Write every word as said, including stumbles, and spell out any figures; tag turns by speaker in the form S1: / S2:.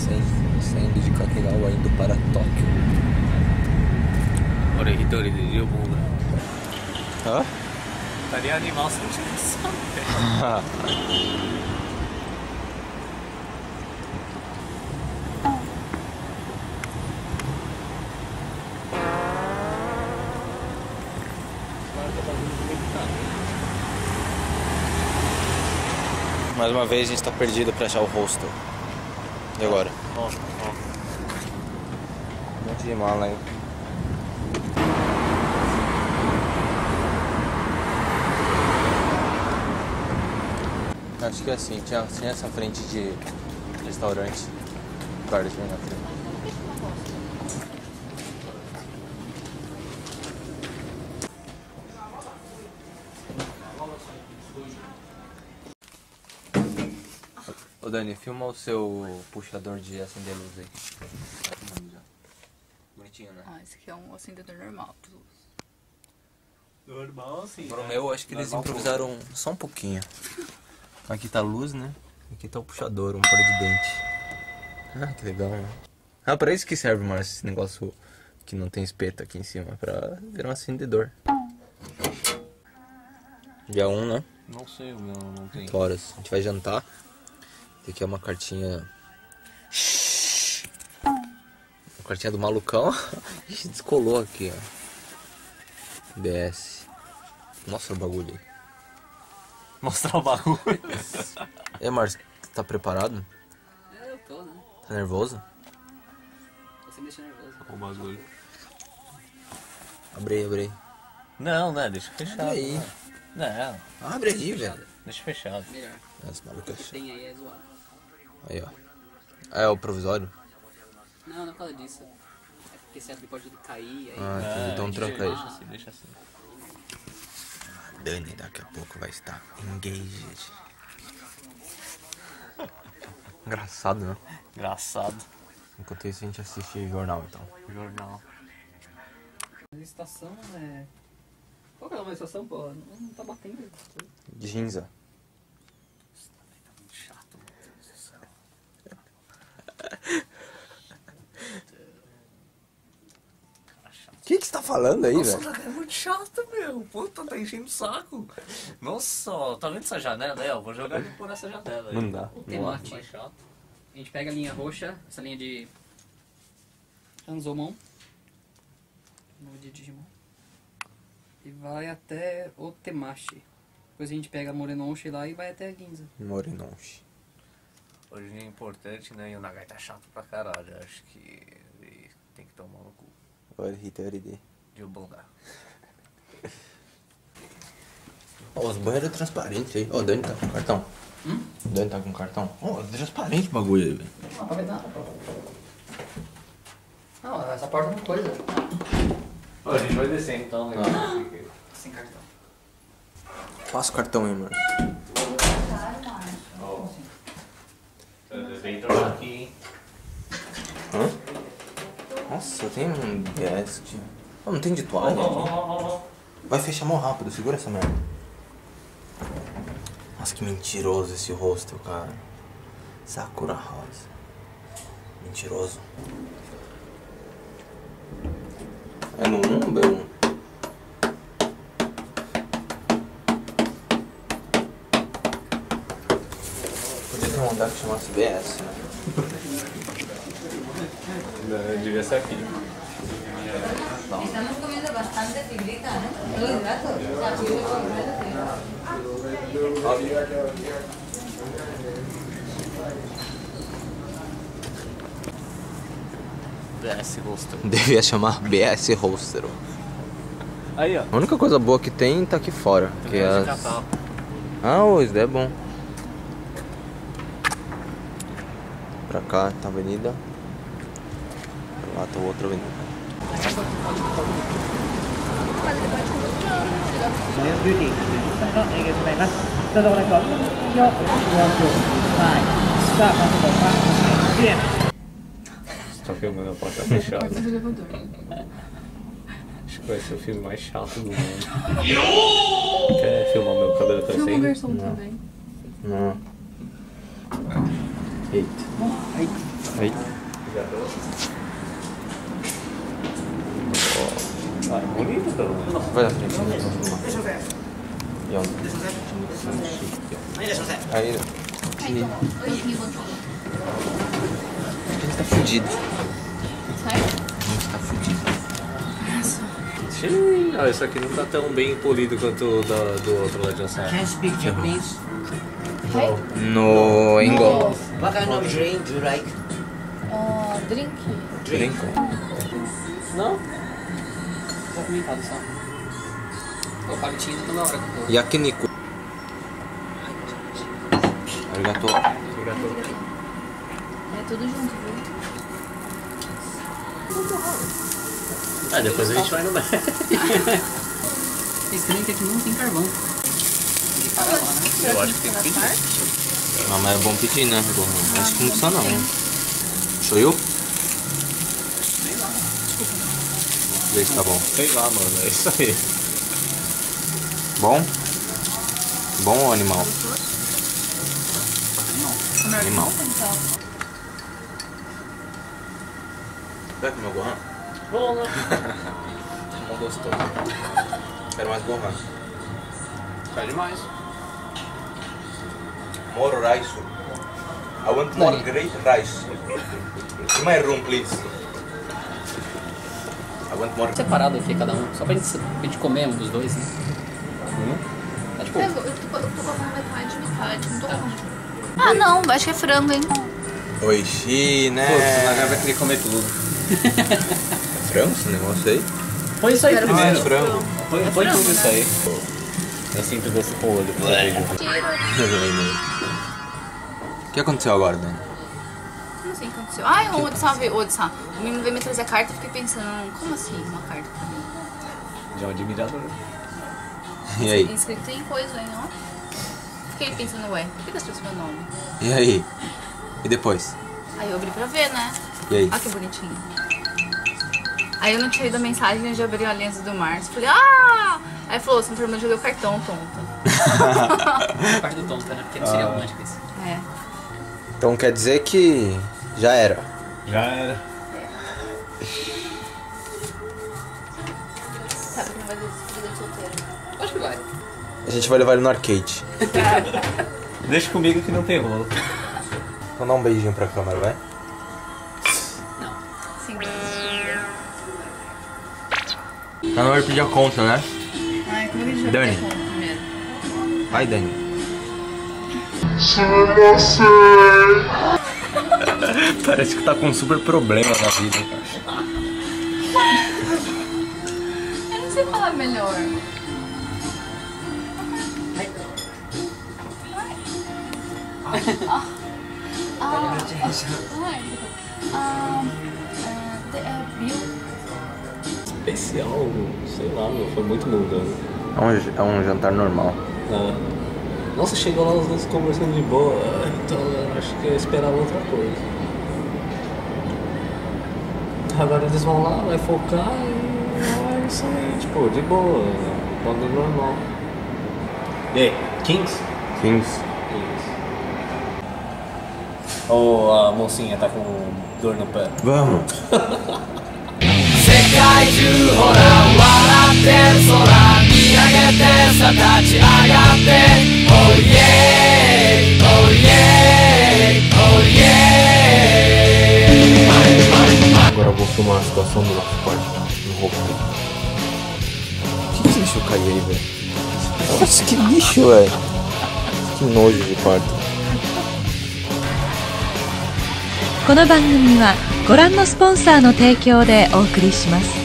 S1: saindo, saindo de Kakegawa indo para Tóquio.
S2: Olha, Hitori de Japão.
S1: Hã?
S2: Estaria animal se não tivesse sabendo.
S1: Mais uma vez a gente tá perdido pra achar o hostel. E agora?
S2: Ó, ó.
S1: Um monte de mala aí. Acho que é assim, tinha, tinha essa frente de restaurante. Guarda aqui na frente. Ô Dani, filma o seu puxador de acender luz aí. Bonitinho, né?
S3: Ah, esse aqui é um acendedor normal.
S2: Normal, sim.
S1: Pro meu, acho que eles improvisaram só um pouquinho. Aqui tá a luz, né? Aqui tá o puxador, um par de dente. Ah, que legal, né? Ah, pra isso que serve, Márcio, esse negócio que não tem espeto aqui em cima. Pra virar um acendedor. Dia um, né?
S2: Não sei, o meu não tem.
S1: oito horas. A gente vai jantar. Esse aqui é uma cartinha... Uma cartinha do malucão. Ixi, descolou aqui, ó. B S. Mostra o bagulho aí.
S2: Mostrar o bagulho.
S1: E aí, Márcio, tá preparado?
S3: É, eu tô, né?
S1: Tá nervoso?
S3: Você me deixa nervoso.
S2: O bagulho.
S1: Abre aí, abre aí.
S2: Não, né? Deixa fechado.
S1: Abre aí.
S2: Né? Não,
S1: Abre aí, velho.
S2: deixa fechado.
S3: Melhor.
S1: As malucas.
S3: Tem aí, é zoado.
S1: Aí, ó. Ah, é o provisório?
S3: Não, não fala disso. É porque esse aqui pode cair, aí...
S1: Ah, entendi. Então
S2: deixa,
S1: tranca aí.
S2: Deixa assim, deixa assim.
S1: Dani daqui a pouco vai estar engaged. Engraçado, né?
S2: Engraçado.
S1: Enquanto isso a gente assiste jornal, então.
S2: Jornal.
S3: A estação é... Qual que é uma estação, pô? Não, não tá batendo.
S1: Ginza.
S2: Tá muito chato, meu Deus do céu.
S1: O que que você tá falando aí,
S2: Nossa,
S1: velho?
S2: é muito chato, meu. Puta, tá enchendo o saco. Nossa, ó, tá vendo essa janela aí, ó? Vou jogar ele por essa janela aí.
S1: Não dá.
S3: O temate.
S2: Mais chato.
S3: A gente pega a linha roxa, essa linha de... Hanzomon. Nome de Digimon. E vai até o Temashi. Depois a gente pega a Morenonshi lá e vai até a Ginza.
S1: Morinonchi.
S2: Hoje é importante, né? E o Nagai tá chato pra caralho. Acho que ele tem que tomar no cu.
S1: Olha, Hitori.
S2: De bunda.
S1: Ó, os banheiros transparentes aí. Ó, o Dani tá com cartão.
S3: Hum?
S1: O Dani tá com cartão. Ó, é transparente o bagulho aí, velho.
S3: Não, pra ver nada, pô. Não, essa porta é uma coisa.
S2: Ó, a gente vai descer então, né?
S3: Sem cartão.
S1: Passa o cartão aí, mano.
S2: Ó. Vem trocar aqui, hein?
S1: Hã? Nossa, tem um guest. Oh, não tem de toalha? Vai fechar mó rápido, segura essa merda. Nossa, que mentiroso esse hostel, cara. Sakura House. Mentiroso. É no um ou B um? Podia ter um andar que chamasse B S, né?
S2: Devia ser aqui.
S4: Estamos comiendo bastante fibrita, ¿no? Todo el rato. O sea, yo
S2: B S Hostel.
S1: Devia chamar B S Hostel.
S2: Aí, ó.
S1: A única coisa boa que tem tá aqui fora. Que é as... Ah, ô, isso daí é bom. Pra cá tá a avenida. Pra lá tá outra avenida.
S2: Você tá filmando a porta fechada. Acho que vai ser o filme mais chato do mundo. Quer filmar meu cabelo crescendo?
S3: Filma o garçom também.
S1: Não. Eita. Aí.
S2: Ah, é bonito, pelo menos.
S1: Vai na frente. E onde? Aí. Ele tá fudido.
S4: Sério?
S1: A gente tá fudido.
S2: Sim, ah, isso aqui não tá tão bem polido quanto o da, do outro lá de assado.
S5: Can you speak Japanese?
S1: No Engol.
S5: What kind of drink do you like?
S4: Ah, drink.
S1: Drink.
S2: Não?
S3: Só comentado só. O palitinho toda hora que eu tô.
S1: Yakiniku. Arigato.
S4: É tudo junto, viu?
S2: Ah, depois a gente vai no bar.
S3: Estranho que aqui não tem carvão. Tem que parar lá, né?
S2: Eu acho que tem que pedir.
S1: Ah, mas é bom pedir, né? Gohan? Acho que não precisa não. Sou eu? Vê se tá bom.
S2: Sei lá, mano, é isso aí.
S1: Bom? Bom ou animal? Animal. Vai comer o Gohan?
S2: Bom, né?
S1: Não gostou. Quero mais Gohan.
S2: Tá demais.
S1: More rice. I want more great rice. In my room, please. I want more.
S3: Separado aqui cada um, só pra gente, pra gente comer um dos dois, né?
S1: Hum?
S3: Tá tipo.
S4: Eu tô, eu tô comendo metade, metade. Não tô comendo. Ah, não, acho que é frango, hein?
S1: Oishi, né?
S2: Pô, você vai vai querer comer tudo.
S1: Frango esse negócio aí?
S2: Põe isso aí
S4: Quero
S2: primeiro.
S1: mais frango.
S2: Põe,
S4: É
S2: põe
S4: frango,
S2: tudo
S4: né?
S2: isso aí. Eu sinto gosto com o olho. quando eu vejo.
S1: O que aconteceu agora, Dani?
S4: Não sei o que aconteceu. Ai, o Odissan veio, Odissan. O menino veio me trazer a carta, eu fiquei pensando, como assim uma carta pra mim?
S2: De um admirador.
S1: E aí?
S4: Escrito em coisa aí, ó. Fiquei pensando, ué, por que tá escrito meu nome?
S1: E aí? E depois?
S4: Aí eu abri pra ver, né?
S1: E aí?
S4: Olha que bonitinho. Aí eu não tinha lido a mensagem, eu já abri a aliança do Márcio. Falei, ah! Aí falou, você não perguntou, joguei o cartão, tonta.
S3: Parte do tonto, né? Porque não seria romântico isso.
S4: É.
S1: Então quer dizer que já era.
S2: Já era.
S4: Sabe que não vai ter despedida de solteiro.
S3: Acho que vai.
S1: A gente vai levar ele no arcade.
S2: Deixa comigo que não tem rolo.
S1: Vamos dar um beijinho pra câmera, vai?
S3: Não.
S4: Sim.
S1: Tá na hora de pedir a conta, né?
S4: Ai, como é que a gente vai
S1: Dani.
S4: fazer conta primeiro?
S1: Vai, Dani. Parece que tá com um super problema na vida, cara.
S4: Eu não sei falar melhor. Ah, ah, ai. Ah, é, é, viu?
S2: Especial, sei lá, meu, foi muito mundano.
S1: É um, é um jantar normal.
S2: Ah. Nossa, chegou lá os dois conversando de boa, então eu acho que eu esperava outra coisa. Agora eles vão lá, vai focar e é isso aí, tipo, de boa, bagulho normal. E aí, Kings?
S1: Kings.
S2: Isso. Ou a mocinha tá com dor no pé?
S1: Vamos. Agora eu vou filmar a situação do nosso quarto no roteiro. Que que esse lixo caiu aí, velho? Nossa, que lixo, velho. Que nojo de quarto.
S6: この番組はご覧のスポンサーの提供でお送りします。